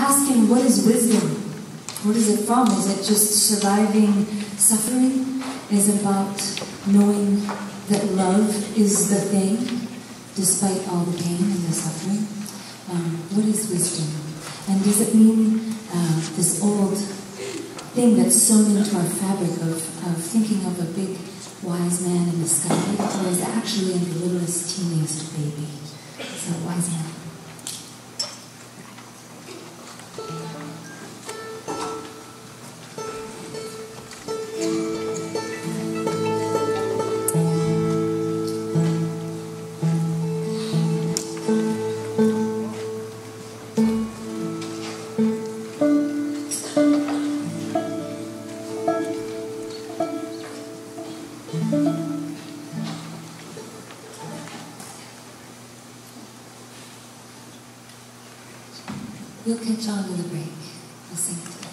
asking, what is wisdom? What is it from? Is it just surviving suffering? Is it about knowing that love is the thing, despite all the pain and the suffering? What is wisdom? And does it mean this old thing that's sewn into our fabric of thinking of a big wise man in the sky, or is it actually in the littlest, teeniest baby? So, wise man. We'll catch on with a break. We'll sing it together.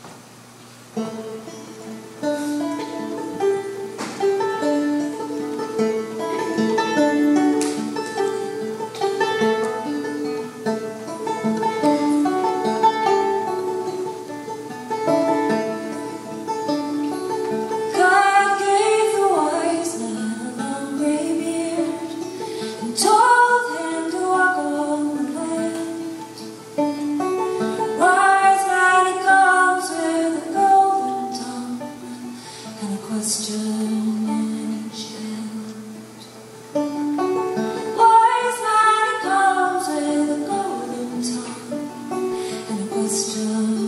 God gave the wise man a long gray beard and told him to walk on the land. Wise man, he comes with a golden tongue and a question in each hand. Wise man, he comes with a golden tongue and a question